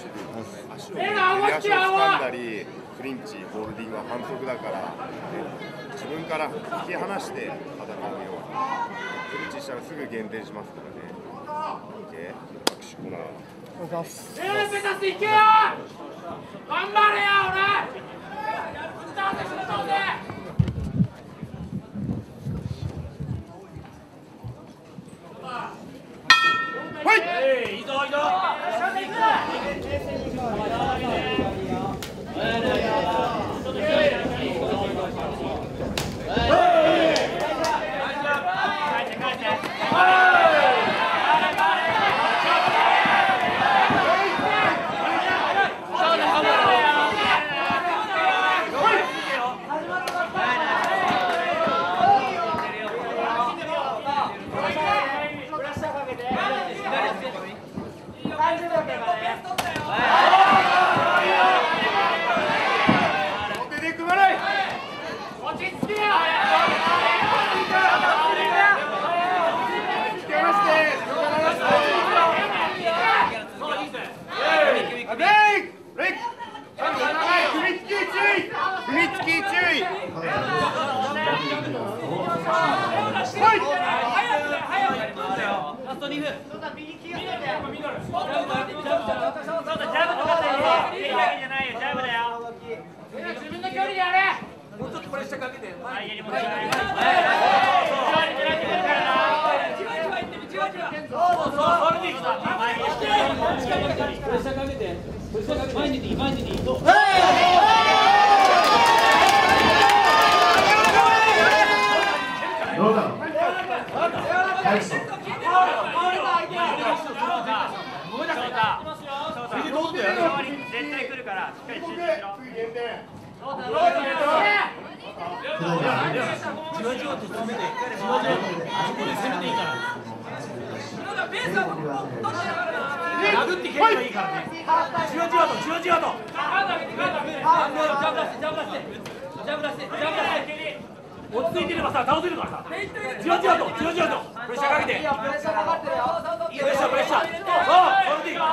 足をつかんだり、クリンチ、ホールディングは反則だから、自分から引き離して戦うように、クリンチしたらすぐ減点しますからね。拍手ほら。 目指していけよ。頑張れよ、俺。いいぞいいぞ。自分の距離でやれ。もうちょっとプレッシャーかけて。前に出ていい、前に出ていい。絶対来るからしっかり集中しろ。じわじわと攻めて、じわじわとあそこで攻めていいから。殴って蹴ればいいからね。じわじわと、じわじわと。落ち着いてればさ、倒せるからさ。じわじわと、じわじわと。プレッシャーかけて。プレッシャー、プレッシャー。そう、それでいい。